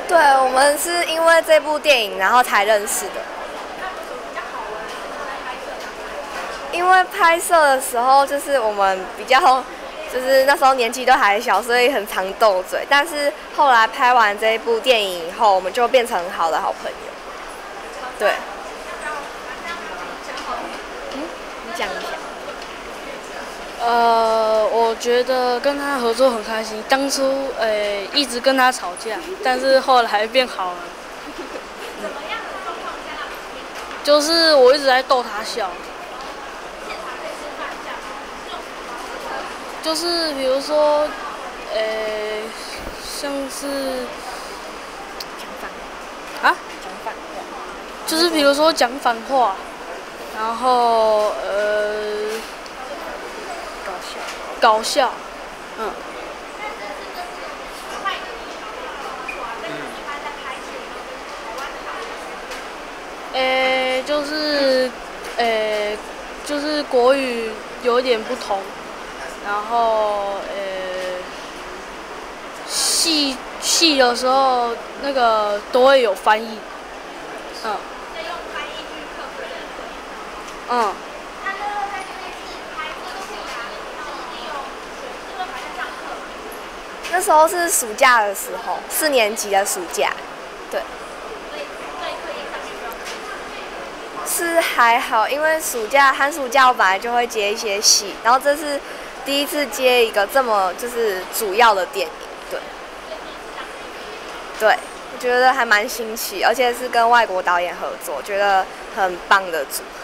对，我们是因为这部电影然后才认识的。因为拍摄的时候就是我们比较，就是那时候年纪都还小，所以很常斗嘴。但是后来拍完这一部电影以后，我们就变成很好的好朋友。对。你讲一下。 我觉得跟他合作很开心。当初一直跟他吵架，但是后来变好了。就是我一直在逗他笑。就是比如说，像是啊，就是比如说讲反话，然后搞笑，就是国语有点不同。然后戏的时候那个都会有翻译， 那时候是暑假的时候，4年级的暑假，对。是还好，因为寒暑假我本来就会接一些戏，然后这是第一次接一个这么就是主要的电影，对。我觉得还蛮新奇，而且是跟外国导演合作，觉得很棒的组合。